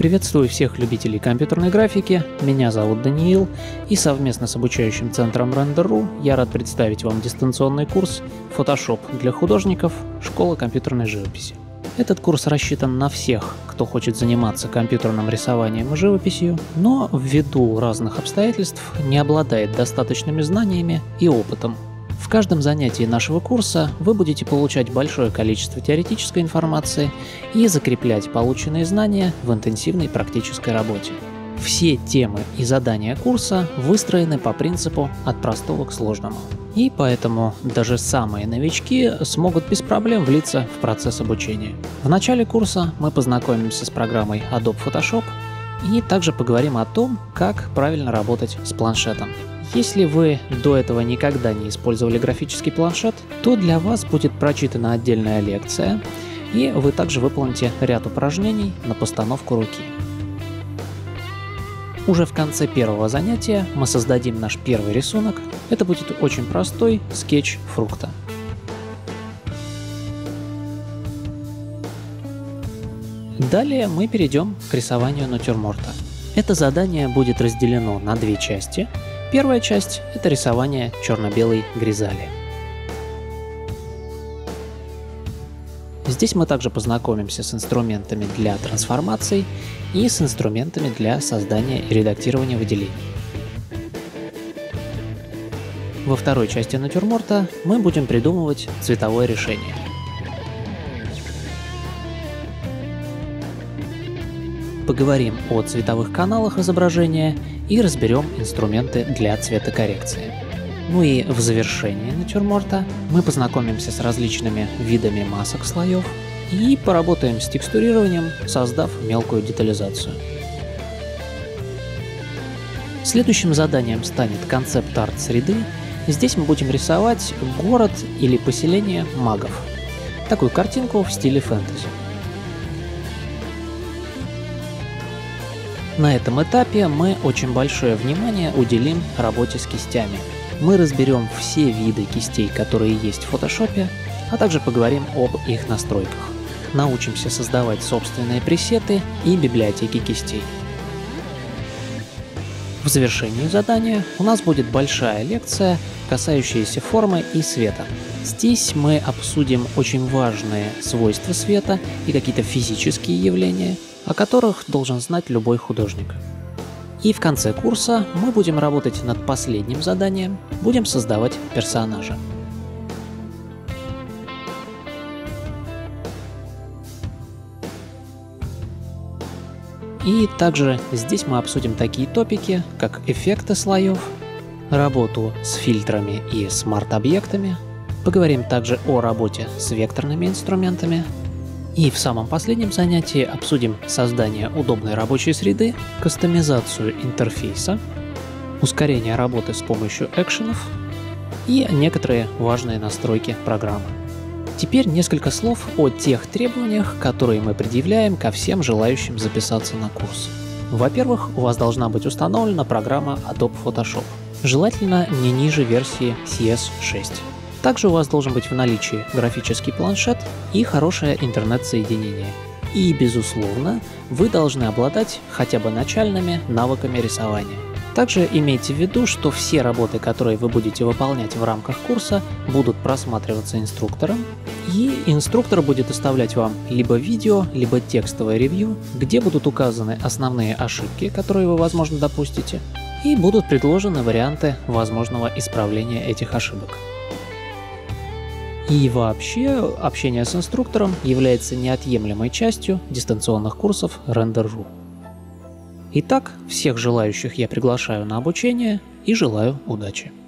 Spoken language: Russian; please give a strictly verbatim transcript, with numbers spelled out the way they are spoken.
Приветствую всех любителей компьютерной графики, меня зовут Даниил, и совместно с обучающим центром Render точка ру я рад представить вам дистанционный курс Photoshop для художников. Школа компьютерной живописи. Этот курс рассчитан на всех, кто хочет заниматься компьютерным рисованием и живописью, но ввиду разных обстоятельств не обладает достаточными знаниями и опытом. В каждом занятии нашего курса вы будете получать большое количество теоретической информации и закреплять полученные знания в интенсивной практической работе. Все темы и задания курса выстроены по принципу «от простого к сложному». И поэтому даже самые новички смогут без проблем влиться в процесс обучения. В начале курса мы познакомимся с программой Adobe Photoshop и также поговорим о том, как правильно работать с планшетом. Если вы до этого никогда не использовали графический планшет, то для вас будет прочитана отдельная лекция, и вы также выполните ряд упражнений на постановку руки. Уже в конце первого занятия мы создадим наш первый рисунок. Это будет очень простой скетч фрукта. Далее мы перейдем к рисованию натюрморта. Это задание будет разделено на две части. Первая часть – это рисование черно-белой гризали. Здесь мы также познакомимся с инструментами для трансформаций и с инструментами для создания и редактирования выделений. Во второй части натюрморта мы будем придумывать цветовое решение. Поговорим о цветовых каналах изображения и разберем инструменты для цветокоррекции. Ну и в завершении натюрморта мы познакомимся с различными видами масок слоев и поработаем с текстурированием, создав мелкую детализацию. Следующим заданием станет концепт-арт среды. Здесь мы будем рисовать город или поселение магов. Такую картинку в стиле фэнтези. На этом этапе мы очень большое внимание уделим работе с кистями. Мы разберем все виды кистей, которые есть в Photoshop, а также поговорим об их настройках. Научимся создавать собственные пресеты и библиотеки кистей. В завершении задания у нас будет большая лекция, касающаяся формы и света. Здесь мы обсудим очень важные свойства света и какие-то физические явления, о которых должен знать любой художник. И в конце курса мы будем работать над последним заданием, будем создавать персонажа. И также здесь мы обсудим такие топики, как эффекты слоев, работу с фильтрами и смарт-объектами, поговорим также о работе с векторными инструментами. И в самом последнем занятии обсудим создание удобной рабочей среды, кастомизацию интерфейса, ускорение работы с помощью экшенов и некоторые важные настройки программы. Теперь несколько слов о тех требованиях, которые мы предъявляем ко всем желающим записаться на курс. Во-первых, у вас должна быть установлена программа Adobe Photoshop, желательно не ниже версии си эс шесть. Также у вас должен быть в наличии графический планшет и хорошее интернет-соединение. И, безусловно, вы должны обладать хотя бы начальными навыками рисования. Также имейте в виду, что все работы, которые вы будете выполнять в рамках курса, будут просматриваться инструктором, и инструктор будет оставлять вам либо видео, либо текстовое ревью, где будут указаны основные ошибки, которые вы, возможно, допустите, и будут предложены варианты возможного исправления этих ошибок. И вообще, общение с инструктором является неотъемлемой частью дистанционных курсов Render точка ру. Итак, всех желающих я приглашаю на обучение и желаю удачи!